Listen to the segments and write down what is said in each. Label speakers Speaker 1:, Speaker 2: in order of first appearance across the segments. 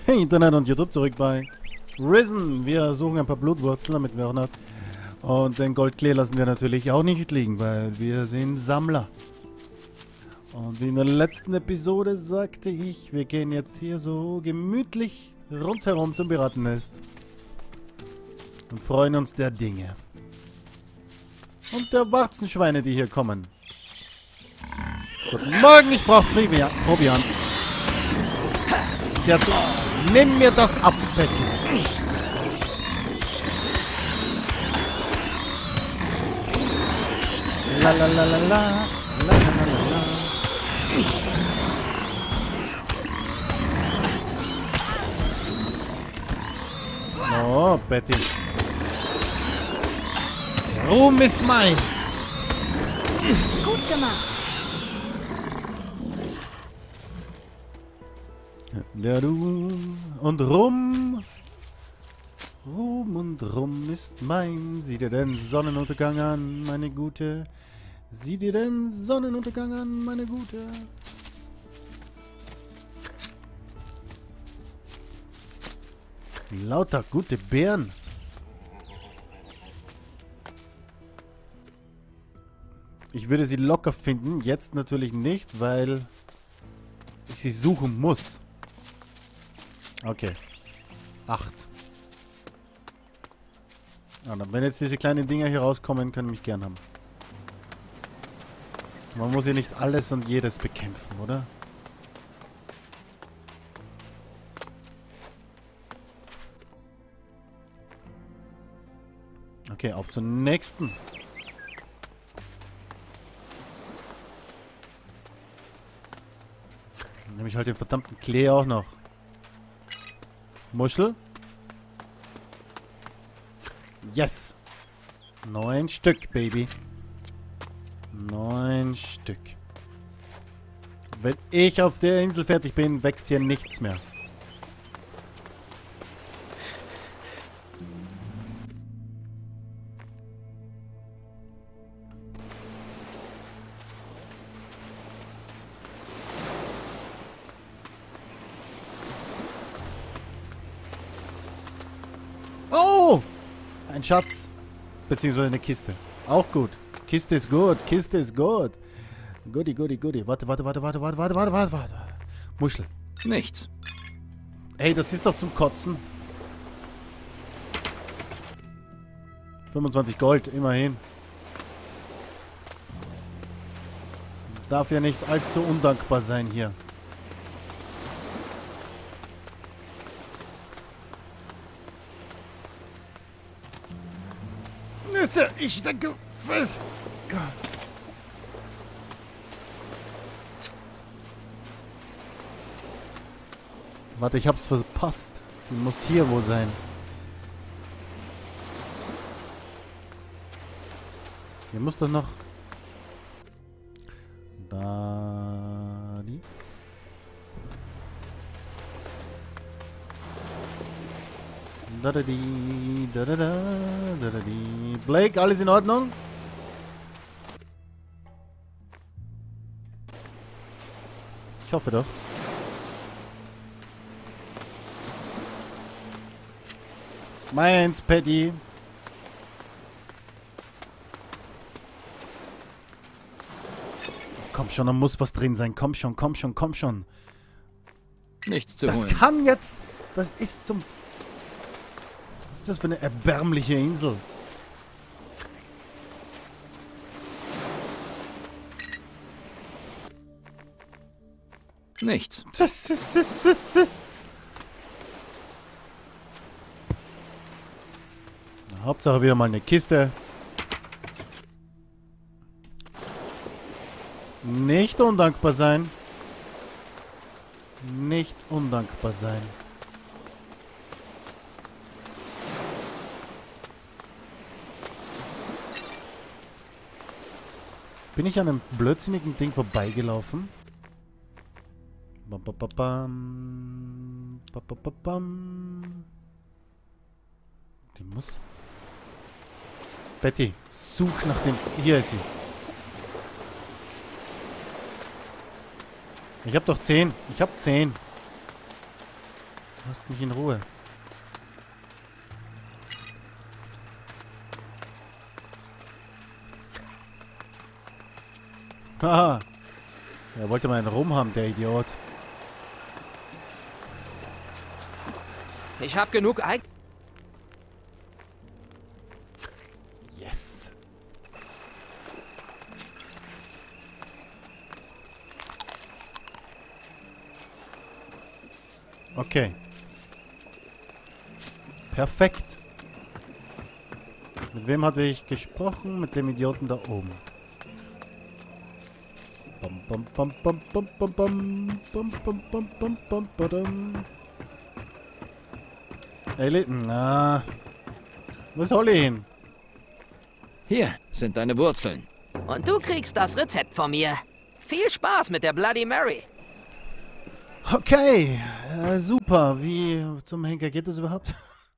Speaker 1: Internet und YouTube zurück bei Risen. Wir suchen ein paar Blutwurzeln, damit wir auch noch... Und den Goldklee lassen wir natürlich auch nicht liegen, weil wir sind Sammler. Und wie in der letzten Episode sagte ich, wir gehen jetzt hier so gemütlich rundherum zum Piratennest. Und freuen uns der Dinge. Und der Warzenschweine, die hier kommen. Guten Morgen, ich brauche Proviant. Ja, nimm mir das ab, Betty. La la la la la, la la la la. Oh, Betty. Ruhm ist mein.
Speaker 2: Gut gemacht.
Speaker 1: Ja, du und Rum. Ruhm und Rum ist mein. Sieh dir den Sonnenuntergang an, meine Gute. Sieh dir den Sonnenuntergang an, meine Gute. Lauter gute Beeren. Ich würde sie locker finden. Jetzt natürlich nicht, weil ich sie suchen muss. Okay. 8. Ja, dann, wenn jetzt diese kleinen Dinger hier rauskommen, können mich gern haben. Man muss ja nicht alles und jedes bekämpfen, oder? Okay, auf zur nächsten. Dann nehme ich halt den verdammten Klee auch noch. Muschel. Yes. 9 Stück, Baby. 9 Stück. Wenn ich auf der Insel fertig bin, wächst hier nichts mehr. Oh! Ein Schatz. Beziehungsweise eine Kiste. Auch gut. Kiste ist gut. Kiste ist gut. Goodie, goodie, goodie. Warte. Muschel.
Speaker 3: Nichts.
Speaker 1: Ey, das ist doch zum Kotzen. 25 Gold, immerhin. Darf ja nicht allzu undankbar sein hier. Ich stecke fest. Warte, ich hab's verpasst. Die muss hier wo sein. Hier muss doch noch... Da... Die... Da-da-di, da-da-da, da-da-di. Blake, alles in Ordnung? Ich hoffe doch. Meins, Patty. Komm schon, da muss was drin sein. Komm schon, komm schon, komm schon.
Speaker 3: Nichts zu
Speaker 1: Das
Speaker 3: holen.
Speaker 1: kann jetzt... Das ist zum... Was ist das für eine erbärmliche Insel?
Speaker 3: Nichts.
Speaker 1: Na, Hauptsache wieder mal eine Kiste. Nicht undankbar sein. Nicht undankbar sein. Bin ich an einem blödsinnigen Ding vorbeigelaufen? Bam, bam, bam, bam. Bam, bam, bam, bam. Die muss... Betty, such nach dem... Hier ist sie. Ich hab doch 10. Ich hab 10. Lasst mich in Ruhe. Haha. Er wollte mal einen Rum haben, der Idiot.
Speaker 2: Ich hab genug Eig...
Speaker 1: Yes. Okay. Perfekt. Mit wem hatte ich gesprochen? Mit dem Idioten da oben. Bam, bam, bam, bam, bam, bam, bam, bam, bam, bam, bam, bam, badam. Ey, na. Wo soll ich hin?
Speaker 3: Hier sind deine Wurzeln.
Speaker 2: Und du kriegst das Rezept von mir. Viel Spaß mit der Bloody Mary.
Speaker 1: Okay, super. Wie zum Henker geht das überhaupt?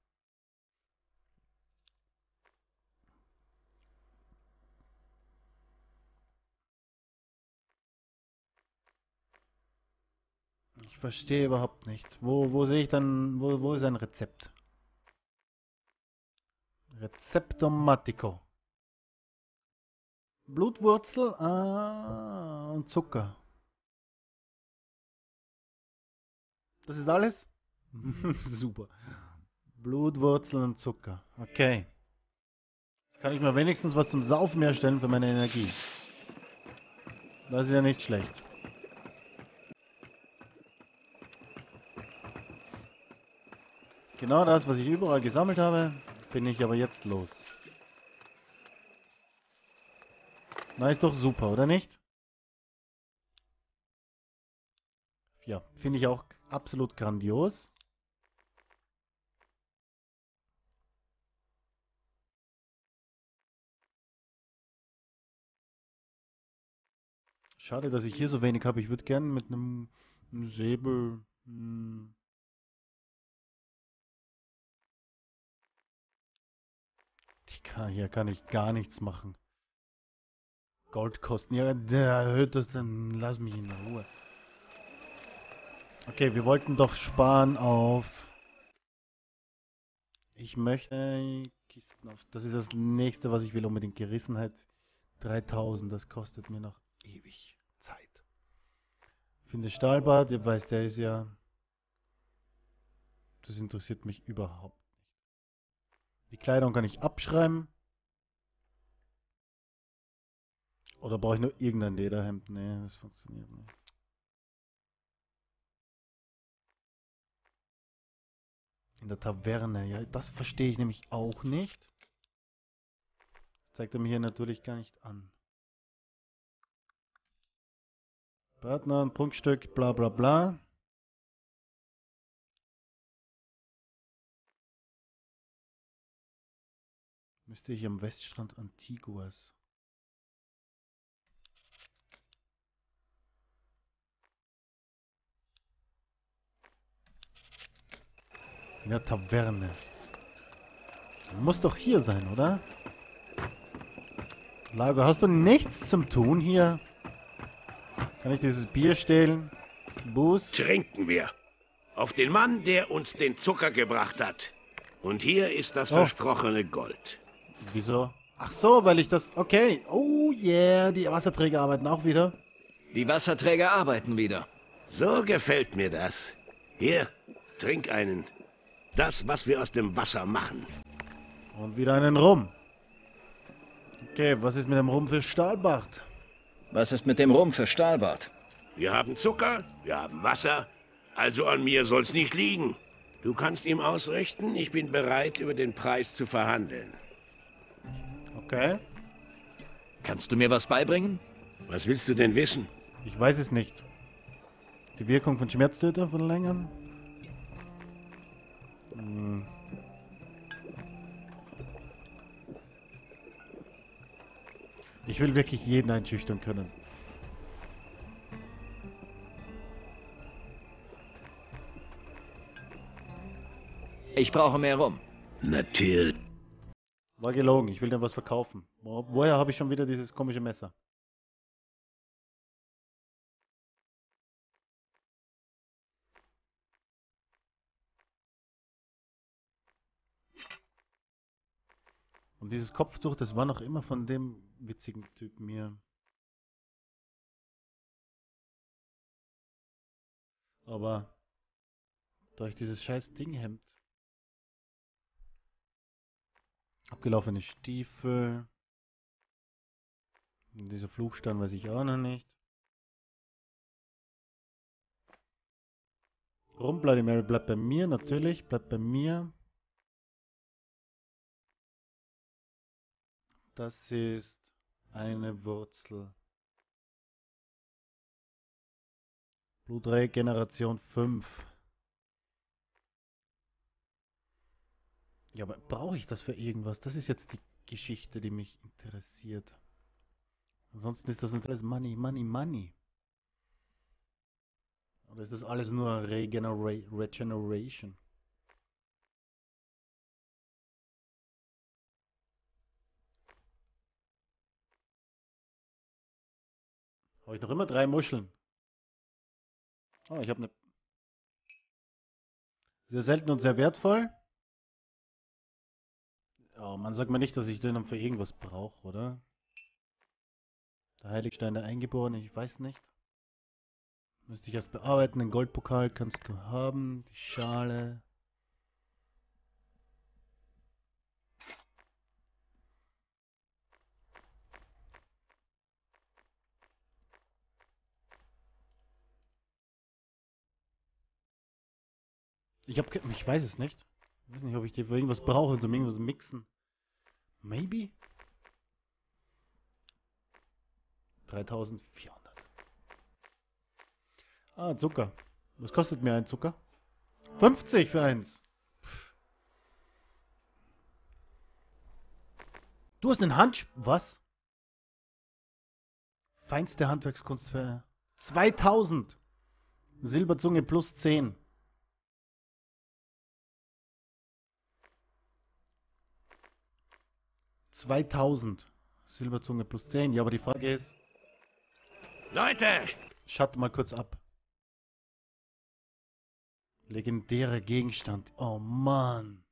Speaker 1: Ich verstehe überhaupt nicht. Wo sehe ich dann, wo ist ein Rezept? Rezeptomatico. Blutwurzel und Zucker. Das ist alles? Super. Blutwurzel und Zucker. Okay. Jetzt kann ich mir wenigstens was zum Saufen herstellen für meine Energie. Das ist ja nicht schlecht. Genau das, was ich überall gesammelt habe, bin ich aber jetzt los. Na, ist doch super, oder nicht? Ja, finde ich auch absolut grandios. Schade, dass ich hier so wenig habe. Ich würde gerne mit einem Säbel... Hier kann ich gar nichts machen. Goldkosten. Ja, der erhöht das, dann lass mich in Ruhe. Okay, wir wollten doch sparen auf... Ich möchte Kisten auf... Das ist das nächste, was ich will, unbedingt. Gerissenheit 3000, das kostet mir noch ewig Zeit. Finde Stahlbad, ihr weißt, der ist ja... Das interessiert mich überhaupt nicht. Die Kleidung kann ich abschreiben. Oder brauche ich nur irgendein Lederhemd? Nee, das funktioniert nicht. In der Taverne, ja, das verstehe ich nämlich auch nicht. Das zeigt er mir hier natürlich gar nicht an. Partner, ein Prunkstück, bla bla bla. Müsste ich am Weststrand Antiguas. In der Taverne. Muss doch hier sein, oder? Lago, hast du nichts zum Tun hier? Kann ich dieses Bier stehlen? Buß?
Speaker 4: Trinken wir. Auf den Mann, der uns den Zucker gebracht hat. Und hier ist das
Speaker 1: Oh.
Speaker 4: versprochene Gold.
Speaker 1: Wieso? Ach so, weil ich das... Okay. Oh yeah, die Wasserträger arbeiten auch wieder.
Speaker 3: Die Wasserträger arbeiten wieder.
Speaker 4: So gefällt mir das. Hier, trink einen. Das, was wir aus dem Wasser machen.
Speaker 1: Und wieder einen Rum. Okay, was ist mit dem Rum für Stahlbart?
Speaker 3: Was ist mit dem Rum für Stahlbart?
Speaker 4: Wir haben Zucker, wir haben Wasser. Also an mir soll's nicht liegen. Du kannst ihm ausrichten, ich bin bereit, über den Preis zu verhandeln.
Speaker 1: Okay.
Speaker 3: Kannst du mir was beibringen?
Speaker 4: Was willst du denn wissen?
Speaker 1: Ich weiß es nicht. Die Wirkung von Schmerztöter verlängern? Hm. Ich will wirklich jeden einschüchtern können.
Speaker 3: Ich brauche mehr Rum.
Speaker 4: Natürlich.
Speaker 1: War gelogen, ich will dir was verkaufen. Woher habe ich schon wieder dieses komische Messer? Und dieses Kopftuch, das war noch immer von dem witzigen Typen hier. Aber durch dieses scheiß Dinghemd. Abgelaufene Stiefel. Und dieser Fluchstein weiß ich auch noch nicht. Rum, Bloody Mary bleibt bei mir, natürlich, bleibt bei mir. Das ist eine Wurzel. Blutregeneration 5. Ja, aber brauche ich das für irgendwas? Das ist jetzt die Geschichte, die mich interessiert. Ansonsten ist das natürlich alles Money, Money, Money. Oder ist das alles nur Regeneration? Habe ich noch immer 3 Muscheln? Oh, ich habe eine. Sehr selten und sehr wertvoll. Oh, man sagt mir nicht, dass ich den dann für irgendwas brauche, oder? Der Heiligstein der Eingeborenen, ich weiß nicht. Müsste ich erst bearbeiten. Den Goldpokal kannst du haben. Die Schale. Ich weiß es nicht. Ich weiß nicht, ob ich die für irgendwas brauche, zum irgendwas mixen. Maybe? 3400. Ah, Zucker. Was kostet mir ein Zucker? 50 für eins. Du hast einen Was? Feinste Handwerkskunst für 2000. Silberzunge plus 10. 2000. Silberzunge plus 10. Ja, aber die Frage ist,
Speaker 4: Leute!
Speaker 1: schaut mal kurz ab. Legendärer Gegenstand. Oh Mann.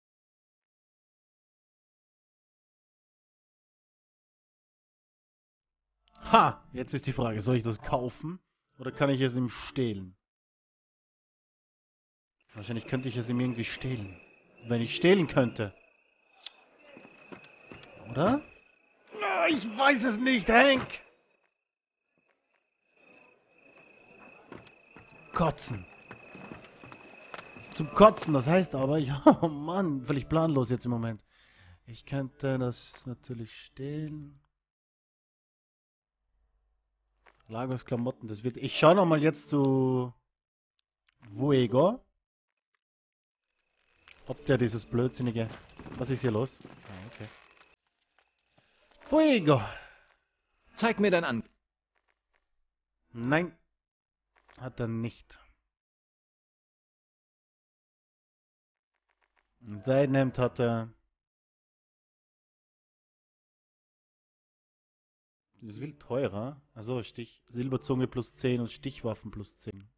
Speaker 1: Ha! Jetzt ist die Frage, soll ich das kaufen oder kann ich es ihm stehlen? Wahrscheinlich könnte ich es ihm irgendwie stehlen. Wenn ich stehlen könnte. Oder? Ah, ich weiß es nicht, Hank! Kotzen. Zum Kotzen, das heißt aber, ja, oh Mann, völlig planlos jetzt im Moment. Ich könnte das natürlich stehlen. Lagos Klamotten, das wird. Ich schaue nochmal jetzt zu Vuego. Ob der dieses blödsinnige. Was ist hier los? Ah, okay. Fuego!
Speaker 3: Zeig mir dein An...
Speaker 1: Nein, hat er nicht. Ein Seidenhemd hat er. Das ist viel teurer. Also Silberzunge plus 10 und Stichwaffen plus 10.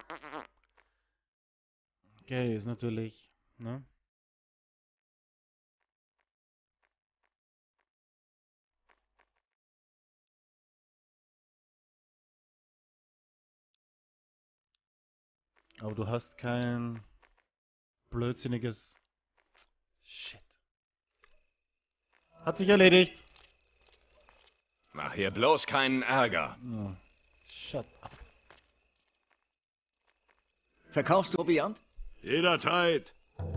Speaker 1: Okay, ist natürlich. Ne? Aber du hast kein blödsinniges. Shit. Hat sich erledigt.
Speaker 5: Mach hier bloß keinen Ärger.
Speaker 1: Oh, shut up.
Speaker 3: Verkaufst du Proviant?
Speaker 4: Jederzeit!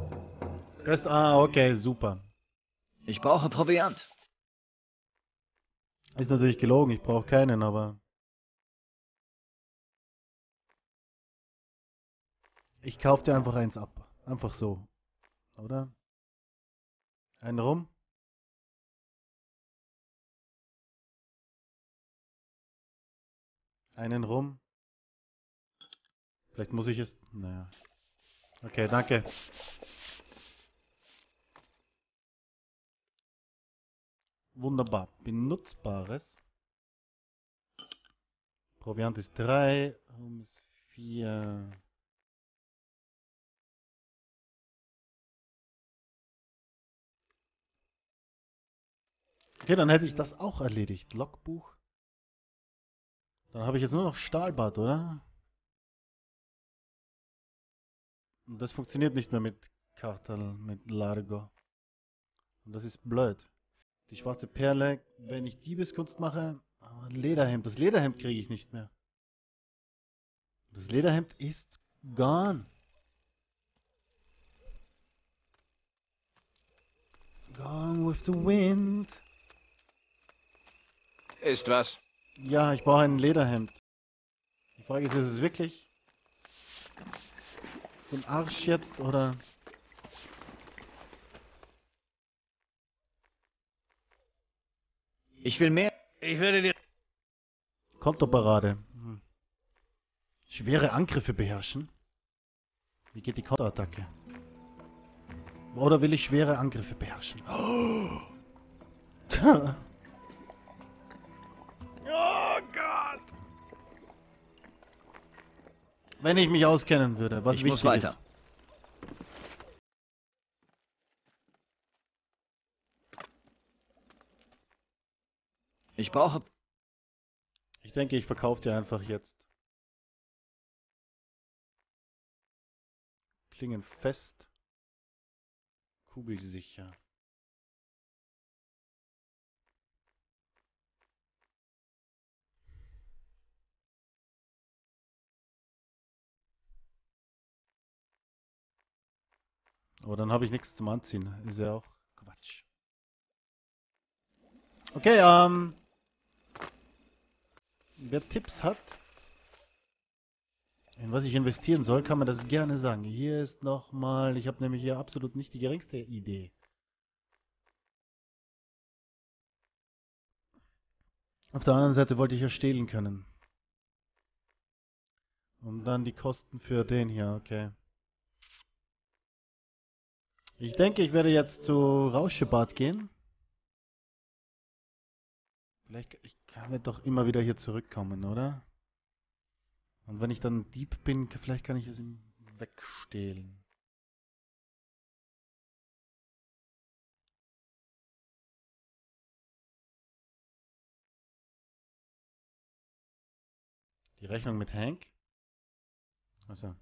Speaker 1: Okay, super.
Speaker 3: Ich brauche Proviant.
Speaker 1: Ist natürlich gelogen, ich brauche keinen, aber. Ich kauf dir einfach eins ab. Einfach so. Oder? Einen rum? Einen rum? Vielleicht muss ich es. Naja. Okay, danke. Wunderbar. Benutzbares. Proviant ist 3. Rum ist 4. Okay, dann hätte ich das auch erledigt. Logbuch. Dann habe ich jetzt nur noch Stahlbad, oder? Und das funktioniert nicht mehr mit Kartal, mit Largo. Und das ist blöd. Die schwarze Perle, wenn ich Diebeskunst mache, aber Lederhemd. Das Lederhemd kriege ich nicht mehr. Das Lederhemd ist gone. Gone with the wind.
Speaker 5: Ist was?
Speaker 1: Ja, ich brauche ein Lederhemd. Die Frage ist es wirklich so ein Arsch jetzt oder...
Speaker 3: Ich will mehr.
Speaker 4: Ich werde dir...
Speaker 1: Konterparade. Schwere Angriffe beherrschen. Wie geht die Konterattacke? Oder will ich schwere Angriffe beherrschen?
Speaker 4: Oh Gott!
Speaker 1: Wenn ich mich auskennen würde, was
Speaker 3: Ich
Speaker 1: wichtig
Speaker 3: muss weiter.
Speaker 1: ist.
Speaker 3: Ich brauche...
Speaker 1: Ich denke, ich verkaufe dir einfach jetzt. Klingen fest. Kugelsicher. Aber dann habe ich nichts zum Anziehen. Ist ja auch Quatsch. Okay, wer Tipps hat, in was ich investieren soll, kann man das gerne sagen. Hier ist nochmal, ich habe nämlich hier absolut nicht die geringste Idee. Auf der anderen Seite wollte ich ja stehlen können. Und dann die Kosten für den hier, okay. Ich denke, ich werde jetzt zu Rauschebad gehen. Vielleicht, ich kann ja doch immer wieder hier zurückkommen, oder? Und wenn ich dann Dieb bin, vielleicht kann ich es ihm wegstehlen. Die Rechnung mit Hank? Also.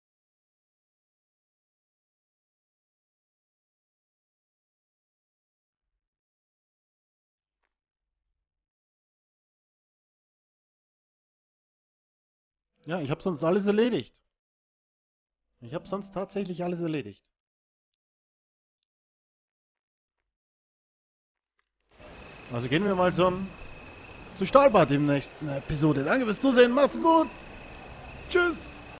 Speaker 1: Ja, ich habe sonst alles erledigt. Ich habe sonst tatsächlich alles erledigt. Also gehen wir mal zu Stahlbad in der nächsten Episode. Danke fürs Zusehen, macht's gut. Tschüss.